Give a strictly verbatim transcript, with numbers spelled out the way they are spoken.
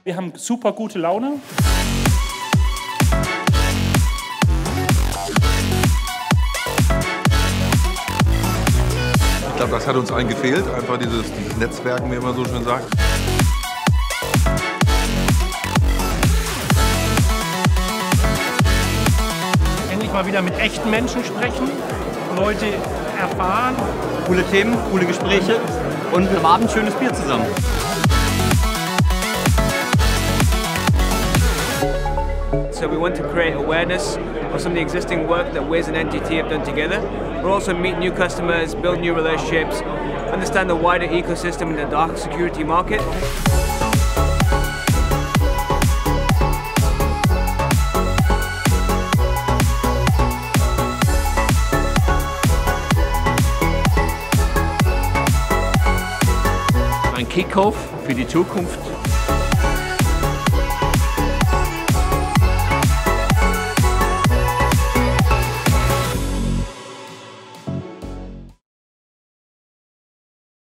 Wir haben super gute Laune. Ich glaube, das hat uns allen gefehlt, einfach dieses, dieses Netzwerken, wie man so schön sagt. Endlich mal wieder mit echten Menschen sprechen, Leute erfahren. Coole Themen, coole Gespräche und am Abend schönes Bier zusammen. So we want to create awareness of some of the existing work that Wiz and N T T have done together. We'll also meet new customers, build new relationships, understand the wider ecosystem in the dark security market. Ein Kickoff für die Zukunft.